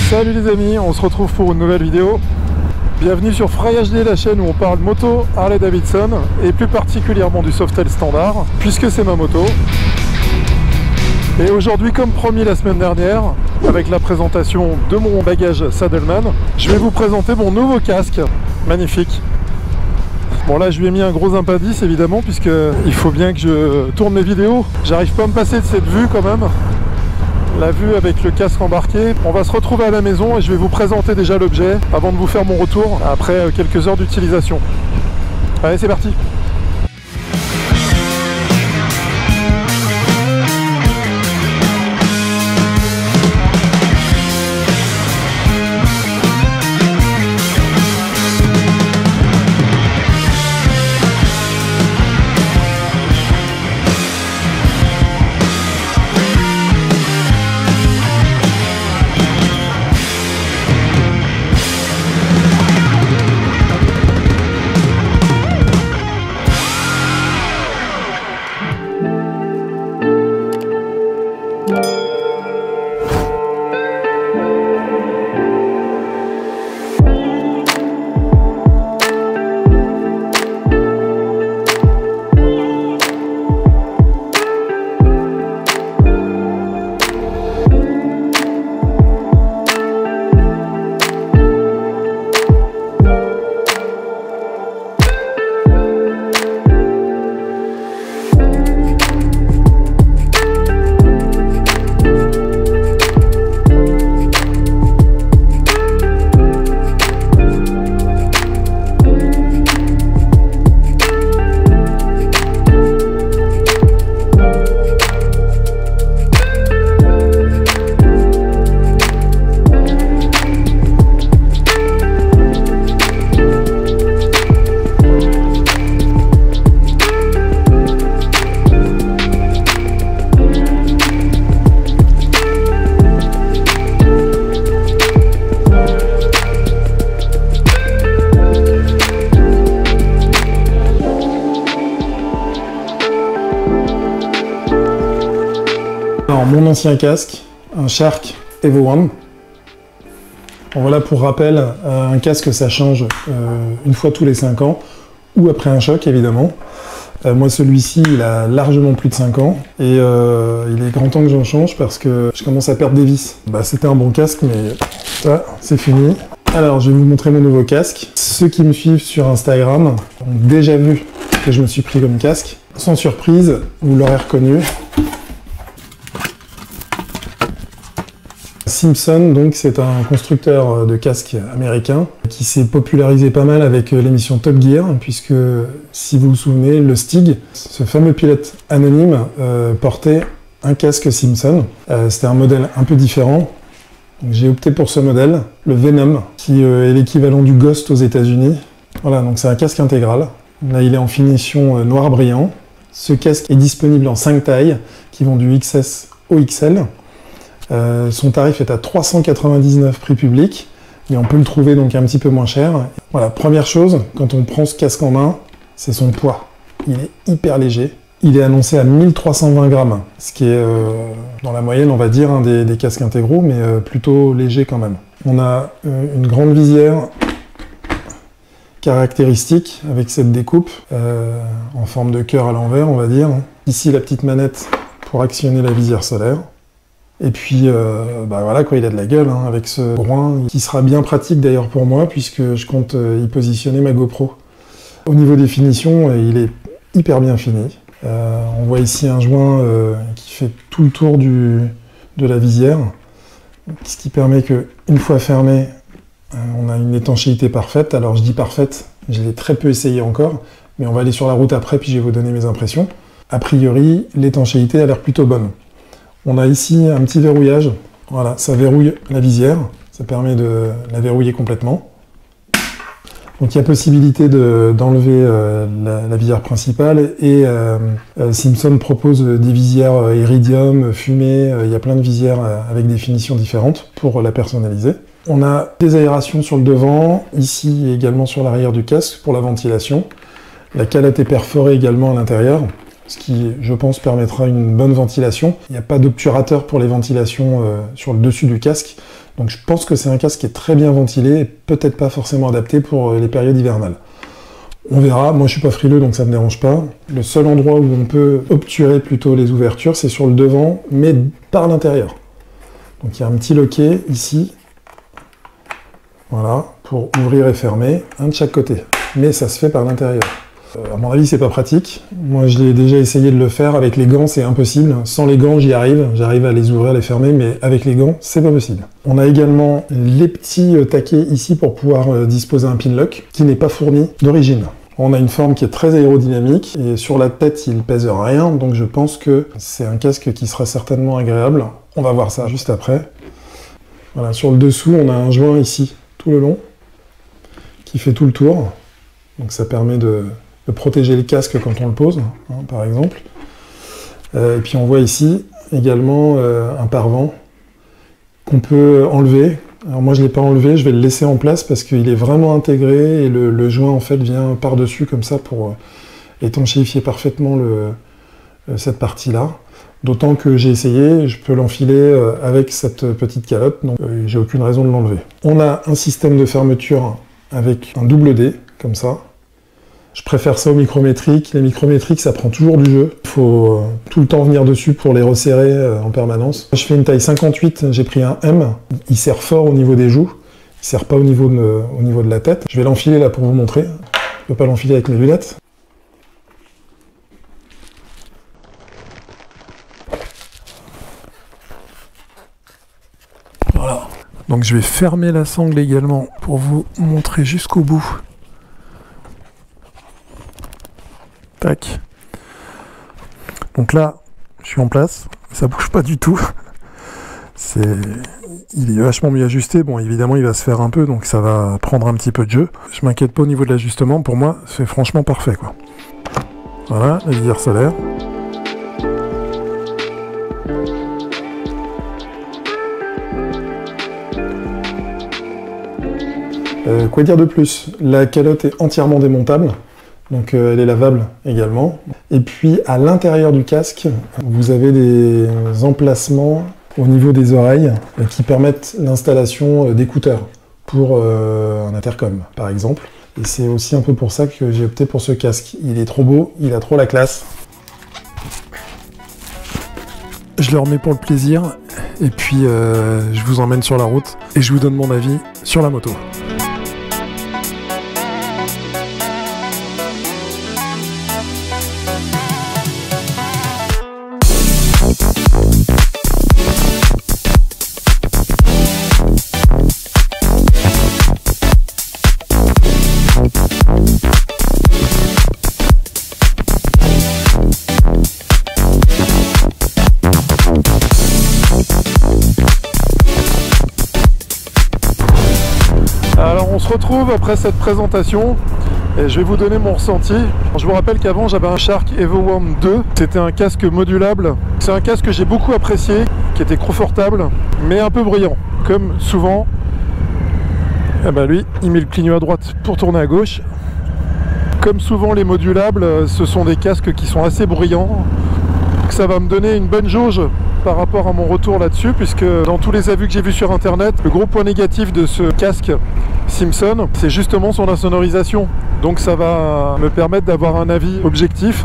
Salut les amis, on se retrouve pour une nouvelle vidéo. Bienvenue sur FryHD, la chaîne où on parle moto Harley Davidson et plus particulièrement du Softail standard, puisque c'est ma moto. Et aujourd'hui, comme promis la semaine dernière, avec la présentation de mon bagage Saddleman, je vais vous présenter mon nouveau casque, magnifique. Bon là je lui ai mis un gros impendice évidemment, puisque il faut bien que je tourne mes vidéos. J'arrive pas à me passer de cette vue quand même. La vue avec le casque embarqué. On va se retrouver à la maison et je vais vous présenter déjà l'objet avant de vous faire mon retour après quelques heures d'utilisation. Allez, c'est parti! Alors, mon ancien casque, un Shark Evo One. Bon, voilà, pour rappel, un casque ça change une fois tous les 5 ans, ou après un choc évidemment. Moi celui-ci il a largement plus de 5 ans, et il est grand temps que j'en change parce que je commence à perdre des vis. Bah, c'était un bon casque, mais ça c'est fini. Alors je vais vous montrer mon nouveau casque. Ceux qui me suivent sur Instagram ont déjà vu que je me suis pris comme casque. Sans surprise, vous l'aurez reconnu. Simpson, donc, c'est un constructeur de casques américain qui s'est popularisé pas mal avec l'émission Top Gear, puisque, si vous vous souvenez, le Stig, ce fameux pilote anonyme, portait un casque Simpson. C'était un modèle un peu différent. J'ai opté pour ce modèle, le Venom, qui est l'équivalent du Ghost aux États-Unis. Voilà, donc c'est un casque intégral. Là, il est en finition noir brillant. Ce casque est disponible en 5 tailles, qui vont du XS au XL. Son tarif est à 399 prix public, mais on peut le trouver donc un petit peu moins cher. Voilà, première chose, quand on prend ce casque en main, c'est son poids. Il est hyper léger. Il est annoncé à 1320 grammes, ce qui est dans la moyenne, on va dire, hein, des casques intégraux, mais plutôt léger quand même. On a une grande visière caractéristique avec cette découpe en forme de cœur à l'envers, on va dire. Ici, la petite manette pour actionner la visière solaire. Et puis, bah voilà quoi, il a de la gueule hein, avec ce groin qui sera bien pratique d'ailleurs pour moi puisque je compte y positionner ma GoPro. Au niveau des finitions, il est hyper bien fini. On voit ici un joint qui fait tout le tour de la visière, ce qui permet que, une fois fermé, on a une étanchéité parfaite. Alors je dis parfaite, je l'ai très peu essayé encore, mais on va aller sur la route après puis je vais vous donner mes impressions. A priori, l'étanchéité a l'air plutôt bonne. On a ici un petit verrouillage, voilà, ça verrouille la visière, ça permet de la verrouiller complètement. Donc il y a possibilité d'enlever la visière principale et Simpson propose des visières iridium, fumée, il y a plein de visières avec des finitions différentes pour la personnaliser. On a des aérations sur le devant, ici et également sur l'arrière du casque pour la ventilation. La calotte est perforée également à l'intérieur, ce qui, je pense, permettra une bonne ventilation. Il n'y a pas d'obturateur pour les ventilations sur le dessus du casque, Donc je pense que c'est un casque qui est très bien ventilé et peut-être pas forcément adapté pour les périodes hivernales. On verra, moi je suis pas frileux donc ça me dérange pas. Le seul endroit où on peut obturer plutôt les ouvertures, c'est sur le devant, mais par l'intérieur. Donc il y a un petit loquet ici, voilà, pour ouvrir et fermer, un de chaque côté. Mais ça se fait par l'intérieur. À mon avis, c'est pas pratique. Moi, je l'ai déjà essayé de le faire. Avec les gants, c'est impossible. Sans les gants, j'y arrive. J'arrive à les ouvrir, les fermer, mais avec les gants, c'est pas possible. On a également les petits taquets ici pour pouvoir disposer un pinlock qui n'est pas fourni d'origine. On a une forme qui est très aérodynamique et sur la tête, il pèse rien. Donc, je pense que c'est un casque qui sera certainement agréable. On va voir ça juste après. Voilà, sur le dessous, on a un joint ici, tout le long, qui fait tout le tour. Donc, ça permet de protéger le casque quand on le pose, hein, par exemple. Et puis on voit ici également un pare-vent qu'on peut enlever. Alors moi je ne l'ai pas enlevé, je vais le laisser en place parce qu'il est vraiment intégré et le joint en fait vient par-dessus comme ça pour étanchéifier parfaitement cette partie-là. D'autant que j'ai essayé, je peux l'enfiler avec cette petite calotte, donc j'ai aucune raison de l'enlever. On a un système de fermeture avec un double D, comme ça. Je préfère ça au micrométrique. Les micrométriques, ça prend toujours du jeu. Il faut tout le temps venir dessus pour les resserrer en permanence. Je fais une taille 58, j'ai pris un M. Il serre fort au niveau des joues. Il serre pas au niveau de la tête. Je vais l'enfiler là pour vous montrer. Je ne peux pas l'enfiler avec mes lunettes. Voilà. Donc je vais fermer la sangle également pour vous montrer jusqu'au bout. Tac. Donc là, je suis en place, ça bouge pas du tout. Il est vachement mieux ajusté. Bon, évidemment, il va se faire un peu, donc ça va prendre un petit peu de jeu. Je m'inquiète pas au niveau de l'ajustement. Pour moi, c'est franchement parfait, quoi. Voilà, la visière solaire. Quoi dire de plus? La calotte est entièrement démontable. Donc elle est lavable également. Et puis à l'intérieur du casque, vous avez des emplacements au niveau des oreilles qui permettent l'installation d'écouteurs pour un intercom par exemple. Et c'est aussi un peu pour ça que j'ai opté pour ce casque. Il est trop beau, il a trop la classe. Je le remets pour le plaisir et puis je vous emmène sur la route et je vous donne mon avis sur la moto. Alors on se retrouve après cette présentation et je vais vous donner mon ressenti. Je vous rappelle qu'avant j'avais un Shark EvoWarm 2, c'était un casque modulable. C'est un casque que j'ai beaucoup apprécié, qui était confortable mais un peu bruyant. Comme souvent, eh ben lui il met le clignot à droite pour tourner à gauche. Comme souvent les modulables, ce sont des casques qui sont assez bruyants. Ça va me donner une bonne jauge par rapport à mon retour là-dessus, puisque dans tous les avis que j'ai vus sur internet, le gros point négatif de ce casque Simpson, c'est justement son insonorisation. Donc ça va me permettre d'avoir un avis objectif.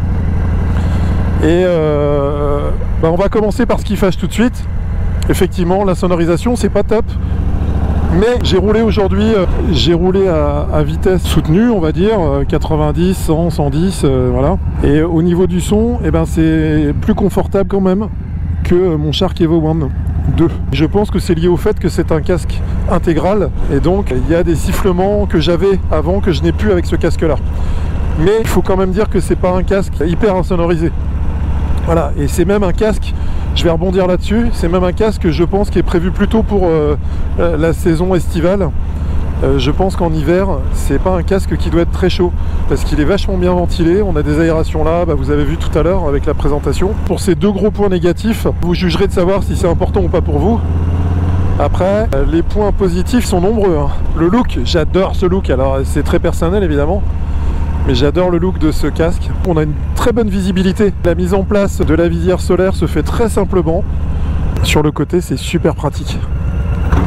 Et on va commencer par ce qui fâche tout de suite. Effectivement, la sonorisation, c'est pas top. Mais j'ai roulé aujourd'hui, à vitesse soutenue, on va dire, 90, 100, 110, voilà. Et au niveau du son, eh ben, c'est plus confortable quand même que mon Shark EvoWarm 2. Je pense que c'est lié au fait que c'est un casque intégral, et donc il y a des sifflements que j'avais avant que je n'ai plus avec ce casque-là. Mais il faut quand même dire que c'est pas un casque hyper insonorisé. Voilà, et c'est même un casque, je vais rebondir là-dessus, c'est même un casque, je pense, qui est prévu plutôt pour la saison estivale. Je pense qu'en hiver, c'est pas un casque qui doit être très chaud, parce qu'il est vachement bien ventilé, on a des aérations là, vous avez vu tout à l'heure avec la présentation. Pour ces deux gros points négatifs, vous jugerez de savoir si c'est important ou pas pour vous. Après, les points positifs sont nombreux, hein. Le look, j'adore ce look, alors c'est très personnel évidemment. Mais j'adore le look de ce casque. On a une très bonne visibilité. La mise en place de la visière solaire se fait très simplement. Sur le côté, c'est super pratique.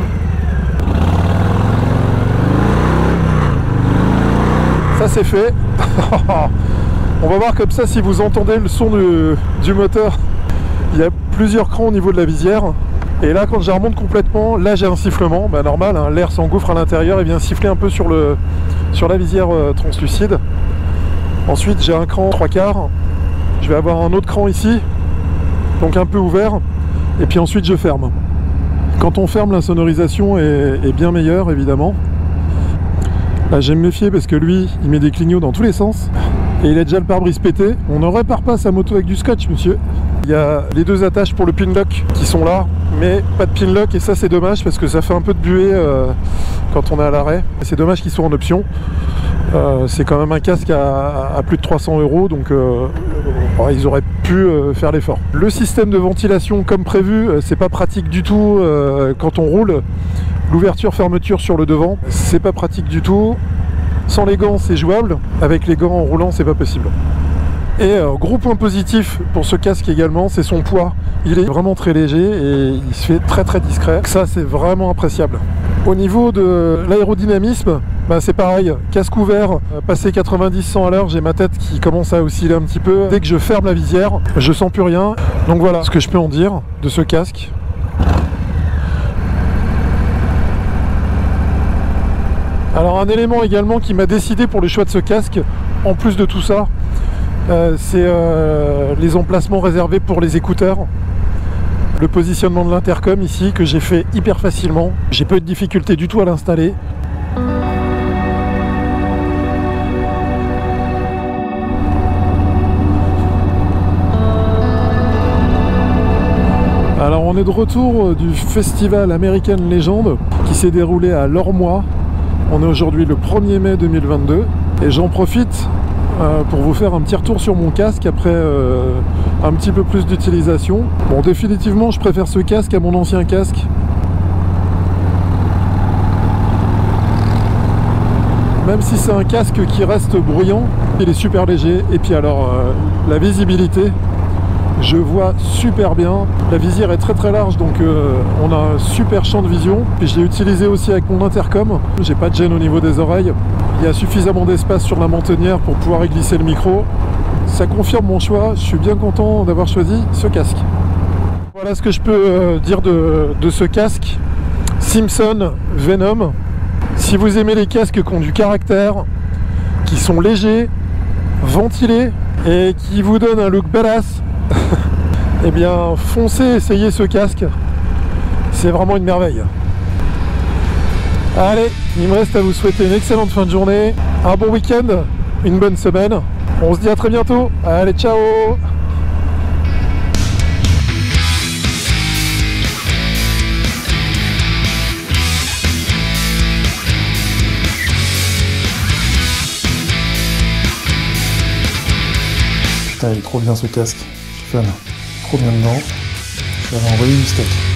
Ça c'est fait. On va voir comme ça si vous entendez le son du moteur. Il y a plusieurs crans au niveau de la visière. Et là quand je remonte complètement, là j'ai un sifflement, bah normal, hein, l'air s'engouffre à l'intérieur et vient siffler un peu sur la visière translucide. Ensuite j'ai un cran 3/4, je vais avoir un autre cran ici, donc un peu ouvert, et puis ensuite je ferme. Quand on ferme, la sonorisation est bien meilleure évidemment. Là je vais me méfier parce que lui il met des clignots dans tous les sens et il a déjà le pare-brise pété. On ne répare pas sa moto avec du scotch, monsieur. Il y a les deux attaches pour le pin lock qui sont là, mais pas de pin lock, et ça c'est dommage parce que ça fait un peu de buée quand on est à l'arrêt. C'est dommage qu'ils soient en option. C'est quand même un casque à plus de 300 €, donc ils auraient pu faire l'effort. Le système de ventilation comme prévu, c'est pas pratique du tout quand on roule. L'ouverture-fermeture sur le devant, c'est pas pratique du tout. Sans les gants c'est jouable, avec les gants en roulant c'est pas possible. Et gros point positif pour ce casque également, c'est son poids. Il est vraiment très léger et il se fait très très discret. Ça c'est vraiment appréciable. Au niveau de l'aérodynamisme, bah, c'est pareil, casque ouvert, passé 90-100 à l'heure, j'ai ma tête qui commence à osciller un petit peu. Dès que je ferme la visière, je sens plus rien. Donc voilà ce que je peux en dire de ce casque. Alors un élément également qui m'a décidé pour le choix de ce casque, en plus de tout ça, c'est les emplacements réservés pour les écouteurs. Le positionnement de l'intercom ici que j'ai fait hyper facilement. J'ai pas eu de difficulté du tout à l'installer. Alors on est de retour du festival American Legend qui s'est déroulé à Lormois. On est aujourd'hui le 1er mai 2022 et j'en profite pour vous faire un petit retour sur mon casque après un petit peu plus d'utilisation. Bon, définitivement je préfère ce casque à mon ancien casque. Même si c'est un casque qui reste bruyant, il est super léger. Et puis alors la visibilité, je vois super bien. La visière est très très large, donc on a un super champ de vision. Puis je l'ai utilisé aussi avec mon intercom. J'ai pas de gêne au niveau des oreilles. Il y a suffisamment d'espace sur la mentonnière pour pouvoir y glisser le micro. Ça confirme mon choix. Je suis bien content d'avoir choisi ce casque. Voilà ce que je peux dire de ce casque Simpson Venom. Si vous aimez les casques qui ont du caractère, qui sont légers, ventilés et qui vous donnent un look badass, eh bien foncez essayer ce casque, c'est vraiment une merveille. Allez, il me reste à vous souhaiter une excellente fin de journée, un bon week-end, une bonne semaine. On se dit à très bientôt. Allez, ciao. Putain, il est trop bien ce casque, je suis fan. Trop bien dedans. Je vais envoyer du steak.